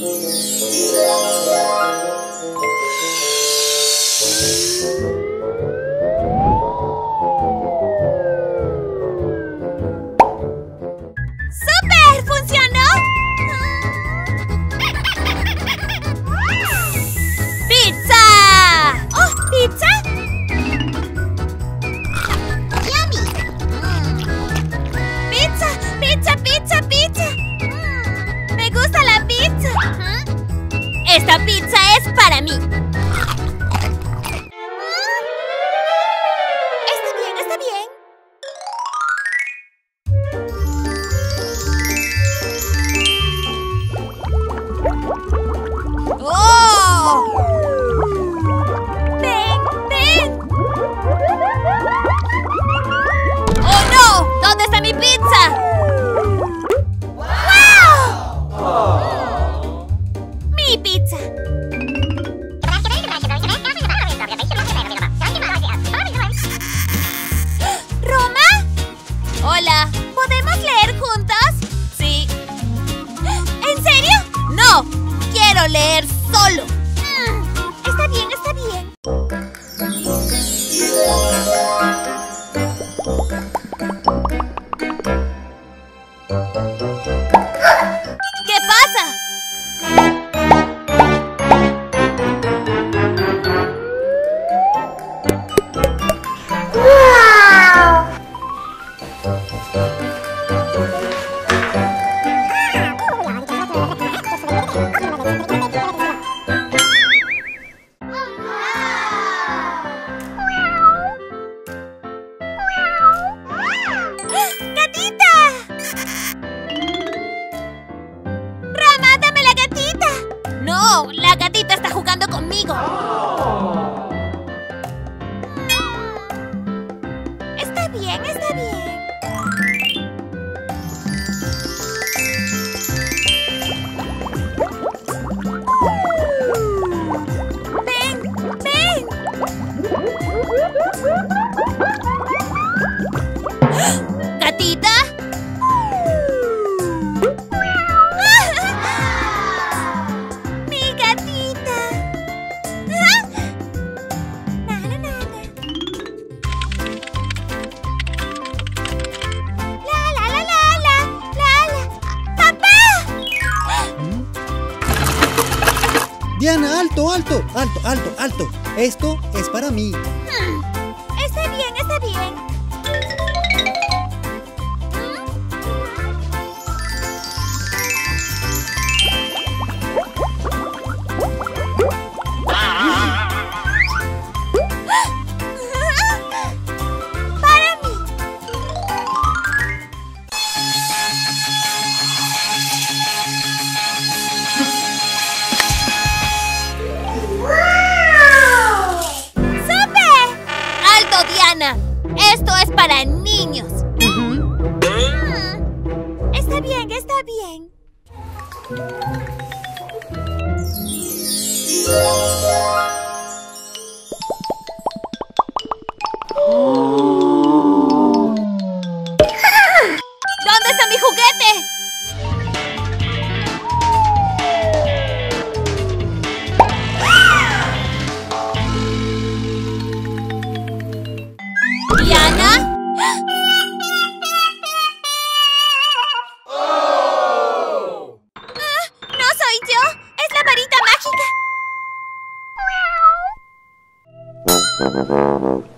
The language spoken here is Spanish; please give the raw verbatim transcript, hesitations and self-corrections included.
¡Súper! ¡Funcionó! ¡Pizza! ¡Oh, pizza! ¡Yummy! ¡Pizza! ¡Pizza, pizza, pizza! Mm, ¡me gusta la pizza! ¡Esta pizza es para mí! Está bien, está bien. ¡Oh! ¡Ven, ven! ¡Oh, no! ¿Dónde está mi pizza? ¡Wow! ¡Mi pizza! ¿Roma? Hola, ¿podemos leer juntos? Sí. ¿En serio? ¡No! ¡Quiero leer solo! Mm, está bien, está bien. ¿Qué pasa? ¡Gatita! ¡Rama, dame la gatita! ¡No! ¡La gatita está jugando conmigo! Está bien, está bien. ¡Ven! ¡Ven! ¿Gatita? ¡Mi gatita! Nada, nada. La, la, la, la, la, la, la. ¡Papá! Diana, alto, alto, alto, alto, alto. Esto es para mí. Hmm, Está bien, está bien. Para mí. ¡Súper! ¡Alto, Diana! Esto es para niños. Mm, Está bien, está bien. ¿Dónde está mi juguete? ¿Diana? Ah, no soy yo, es la varita mágica.